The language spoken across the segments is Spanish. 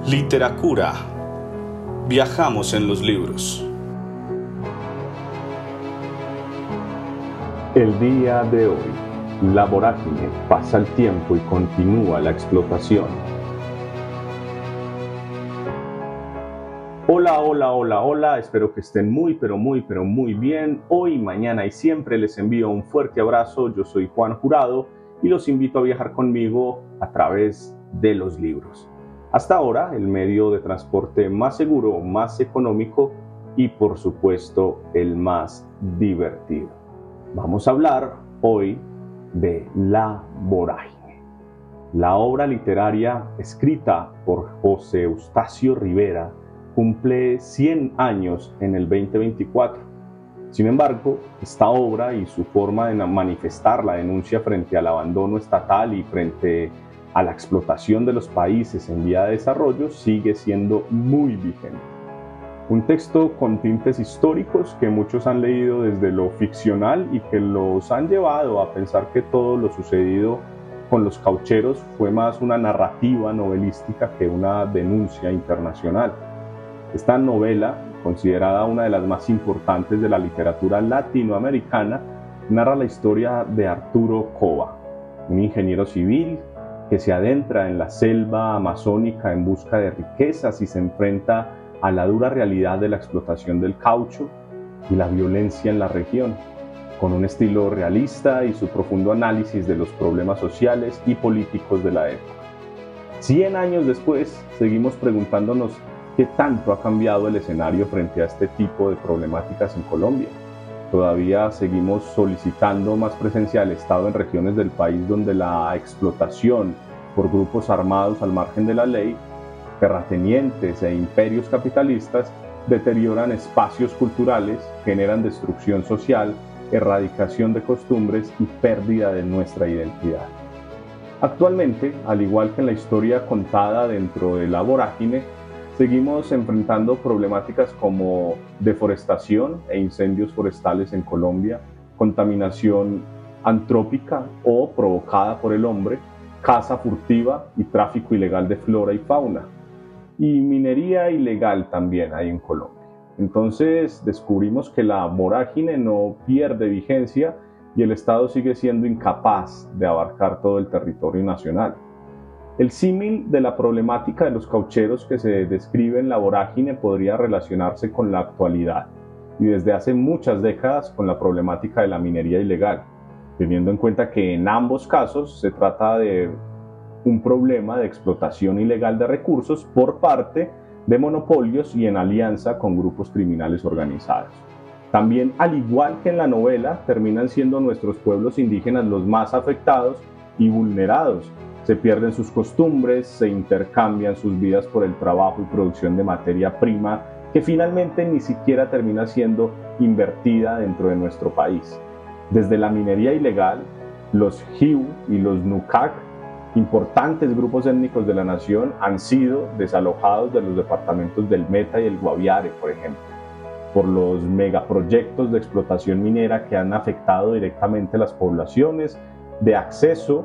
Literatura. Viajamos en los libros. El día de hoy, la vorágine, pasa el tiempo y continúa la explotación. Hola, espero que estén muy bien. Hoy, mañana y siempre les envío un fuerte abrazo. Yo soy Juan Jurado y los invito a viajar conmigo a través de los libros. Hasta ahora, el medio de transporte más seguro, más económico y, por supuesto, el más divertido. Vamos a hablar hoy de La vorágine. La obra literaria escrita por José Eustacio Rivera cumple 100 años en el 2024. Sin embargo, esta obra y su forma de manifestar la denuncia frente al abandono estatal y frente a la explotación de los países en vía de desarrollo sigue siendo muy vigente. Un texto con tintes históricos que muchos han leído desde lo ficcional y que los han llevado a pensar que todo lo sucedido con los caucheros fue más una narrativa novelística que una denuncia internacional. Esta novela, considerada una de las más importantes de la literatura latinoamericana, narra la historia de Arturo Cova, un ingeniero civil que se adentra en la selva amazónica en busca de riquezas y se enfrenta a la dura realidad de la explotación del caucho y la violencia en la región, con un estilo realista y su profundo análisis de los problemas sociales y políticos de la época. 100 años después, seguimos preguntándonos qué tanto ha cambiado el escenario frente a este tipo de problemáticas en Colombia. Todavía seguimos solicitando más presencia del Estado en regiones del país donde la explotación por grupos armados al margen de la ley, terratenientes e imperios capitalistas deterioran espacios culturales, generan destrucción social, erradicación de costumbres y pérdida de nuestra identidad. Actualmente, al igual que en la historia contada dentro de La vorágine, seguimos enfrentando problemáticas como deforestación e incendios forestales en Colombia, contaminación antrópica o provocada por el hombre, caza furtiva y tráfico ilegal de flora y fauna. Y minería ilegal también hay en Colombia. Entonces descubrimos que la vorágine no pierde vigencia y el Estado sigue siendo incapaz de abarcar todo el territorio nacional. El símil de la problemática de los caucheros que se describe en La vorágine podría relacionarse con la actualidad y desde hace muchas décadas con la problemática de la minería ilegal, teniendo en cuenta que en ambos casos se trata de un problema de explotación ilegal de recursos por parte de monopolios y en alianza con grupos criminales organizados. También, al igual que en la novela, terminan siendo nuestros pueblos indígenas los más afectados y vulnerados. Se pierden sus costumbres, se intercambian sus vidas por el trabajo y producción de materia prima que finalmente ni siquiera termina siendo invertida dentro de nuestro país. Desde la minería ilegal, los Jiu y los Nucac, importantes grupos étnicos de la nación, han sido desalojados de los departamentos del Meta y el Guaviare, por ejemplo, por los megaproyectos de explotación minera que han afectado directamente las poblaciones de acceso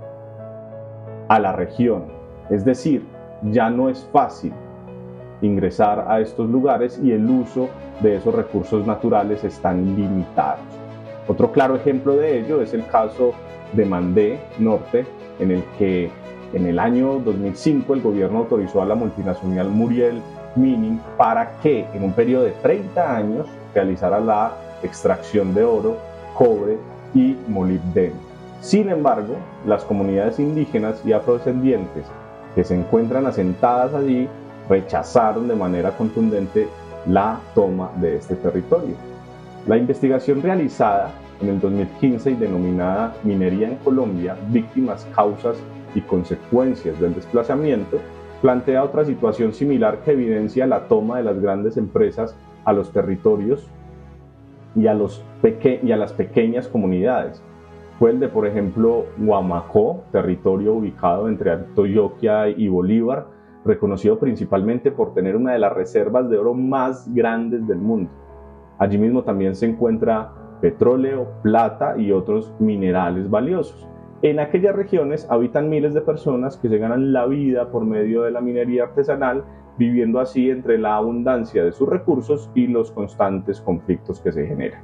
a la región. Es decir, ya no es fácil ingresar a estos lugares y el uso de esos recursos naturales están limitados. Otro claro ejemplo de ello es el caso de Mandé Norte, en el que en el año 2005 el gobierno autorizó a la multinacional Muriel Mining para que en un periodo de 30 años realizara la extracción de oro, cobre y molibdeno. Sin embargo, las comunidades indígenas y afrodescendientes que se encuentran asentadas allí rechazaron de manera contundente la toma de este territorio. La investigación realizada en el 2015 y denominada Minería en Colombia, víctimas, causas y consecuencias del desplazamiento, plantea otra situación similar que evidencia la toma de las grandes empresas a los territorios y a las pequeñas comunidades. Fue el de, por ejemplo, Huamacó, territorio ubicado entre Antioquia y Bolívar, reconocido principalmente por tener una de las reservas de oro más grandes del mundo. Allí mismo también se encuentra petróleo, plata y otros minerales valiosos. En aquellas regiones habitan miles de personas que se ganan la vida por medio de la minería artesanal, viviendo así entre la abundancia de sus recursos y los constantes conflictos que se generan.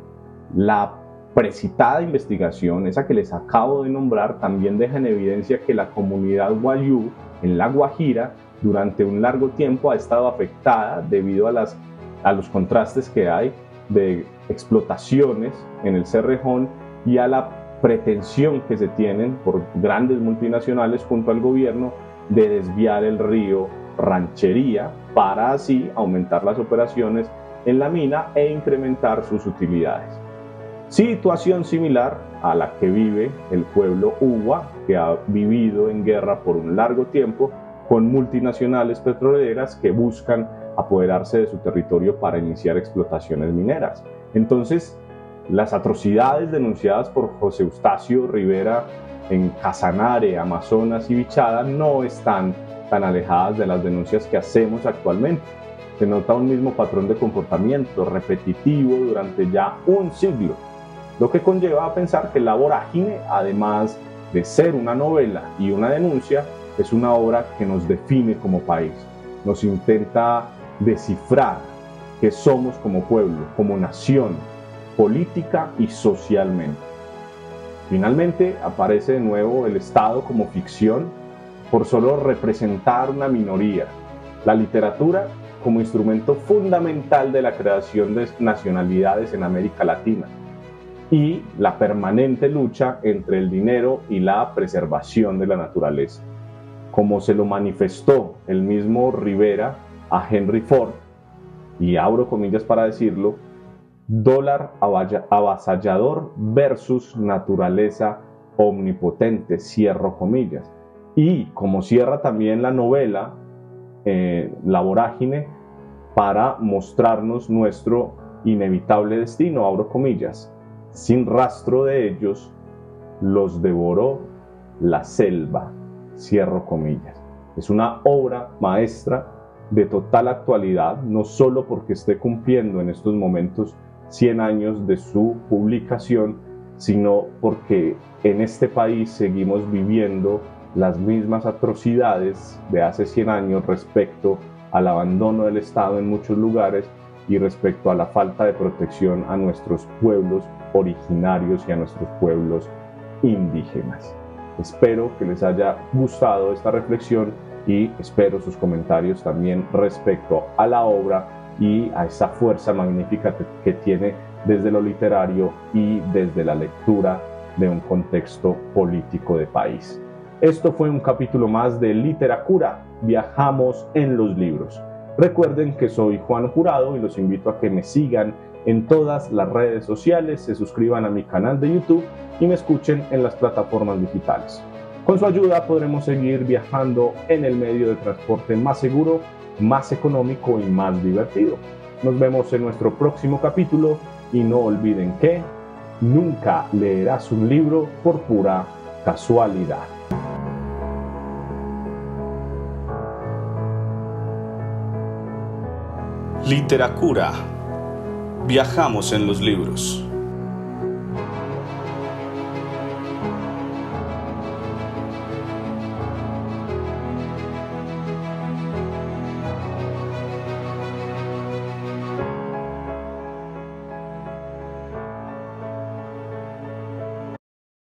La precitada investigación, esa que les acabo de nombrar, también deja en evidencia que la comunidad wayuu en La Guajira durante un largo tiempo ha estado afectada debido a los contrastes que hay de explotaciones en el Cerrejón y a la pretensión que se tienen por grandes multinacionales junto al gobierno de desviar el río Ranchería para así aumentar las operaciones en la mina e incrementar sus utilidades. Situación similar a la que vive el pueblo Uwa, que ha vivido en guerra por un largo tiempo con multinacionales petroleras que buscan apoderarse de su territorio para iniciar explotaciones mineras. Entonces, las atrocidades denunciadas por José Eustacio Rivera en Casanare, Amazonas y Vichada no están tan alejadas de las denuncias que hacemos actualmente. Se nota un mismo patrón de comportamiento repetitivo durante ya un siglo, lo que conlleva a pensar que La Vorágine, además de ser una novela y una denuncia, es una obra que nos define como país, nos intenta descifrar qué somos como pueblo, como nación, política y socialmente. Finalmente aparece de nuevo el Estado como ficción por solo representar una minoría, la literatura como instrumento fundamental de la creación de nacionalidades en América Latina y la permanente lucha entre el dinero y la preservación de la naturaleza. Como se lo manifestó el mismo Rivera a Henry Ford, y abro comillas para decirlo, dólar avasallador versus naturaleza omnipotente, cierro comillas. Y como cierra también la novela La Vorágine, para mostrarnos nuestro inevitable destino, abro comillas, sin rastro de ellos los devoró la selva, cierro comillas. Es una obra maestra de total actualidad, no solo porque esté cumpliendo en estos momentos 100 años de su publicación, sino porque en este país seguimos viviendo las mismas atrocidades de hace 100 años respecto al abandono del Estado en muchos lugares y respecto a la falta de protección a nuestros pueblos originarios y a nuestros pueblos indígenas. Espero que les haya gustado esta reflexión y espero sus comentarios también respecto a la obra y a esa fuerza magnífica que tiene desde lo literario y desde la lectura de un contexto político de país. Esto fue un capítulo más de Literacura, viajamos en los libros. Recuerden que soy Juan Jurado y los invito a que me sigan en todas las redes sociales, se suscriban a mi canal de YouTube y me escuchen en las plataformas digitales. Con su ayuda podremos seguir viajando en el medio de transporte más seguro, más económico y más divertido. Nos vemos en nuestro próximo capítulo y no olviden que nunca leerás un libro por pura casualidad. Literacura. Viajamos en los libros.